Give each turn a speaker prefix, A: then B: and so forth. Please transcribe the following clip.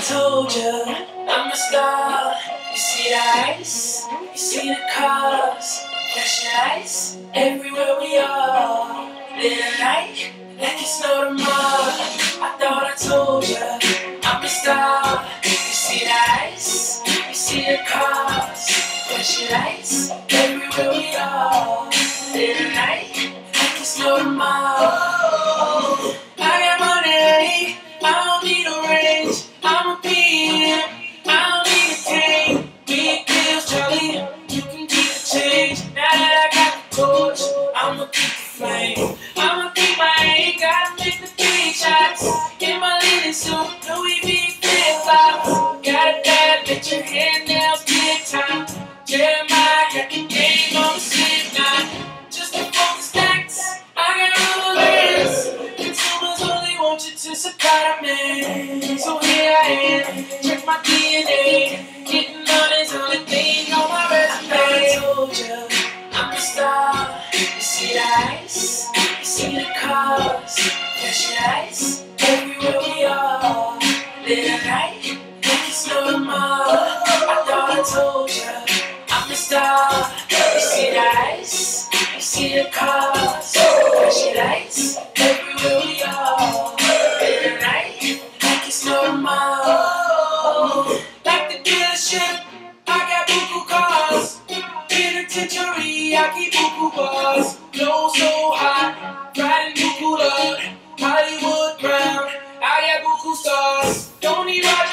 A: told you, I'm a star. You see the ice, you see the cars, flashing lights everywhere we are. Little light, like it's no tomorrow. I thought I told you, I'm a star. You see the ice, you see the cars, flashing lights everywhere we are. Little light, like it's no tomorrow. I got money, I don't need a range. I'm a PM, I don't need a tank. Big deals, Charlie, you can keep the change. Now that I got the torch, I'ma keep the flame. I'ma keep my aim, gotta make the big shots. In my linen suit, Louis V flip-flops. Got a dad, let your hand nails big time. Jeremih, got the game on the slip knot. Just before the stacks, I got all the lands. Consumers only want you to supply the man. So here I am, check my DNA. Getting money's the only thing on my resume. I told you, I'm a star. You see the ice, you see the cars, flashing lights everywhere we are. Little night, like it's no tomorrow. I thought I told you, I'm a star. You see the ice, you see the cars, flashing lights everywhere we are. Little night, like it's no tomorrow. Like the dealership, I got buku cars. Penitentiary, I keep buku bars. Blow so hot, riding buku love. Hollywood brown, I got buku stars. Don't need